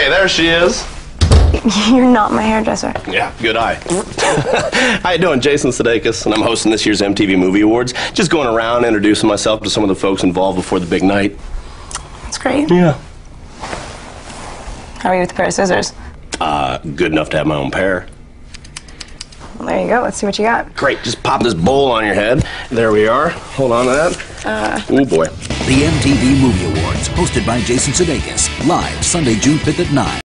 Hey, there she is. You're not my hairdresser. Yeah, good eye. How you doing? Jason Sudeikis, and I'm hosting this year's MTV Movie Awards. Just going around introducing myself to some of the folks involved before the big night. That's great. Yeah. How are you with a pair of scissors? Good enough to have my own pair. Well, there you go. Let's see what you got. Great. Just pop this bowl on your head. There we are. Hold on to that. Oh, boy. The MTV Movie Awards, hosted by Jason Sudeikis. Live Sunday, June 5th at 9.